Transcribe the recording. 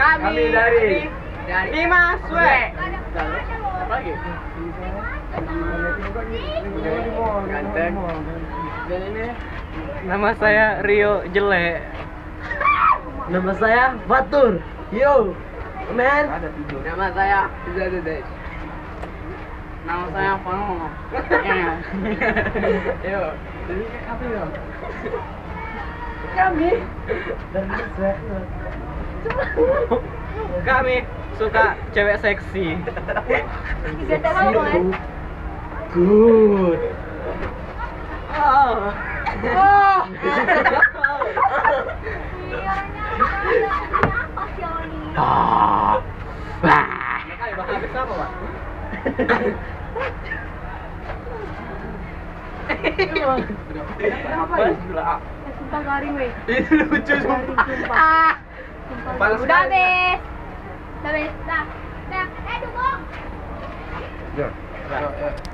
Kami dari Dimas Swe. Apa lagi? Ganteng. Dan ini nama saya Rio Jele. Nama saya Fatur. Yo, man. Nama saya Zadedes. Nama saya Fano. Yo, jadi apa ya? Kami suka cewek seksi. Tiga tahun kan? Good. Oh. Bakal habis apa, Pak? Kenapa ya? Sumpah garing weh. Ini lucu sumpah. Panas Udah sekali. habis. Udah habis. Dah. Dah. Dukung. Ya.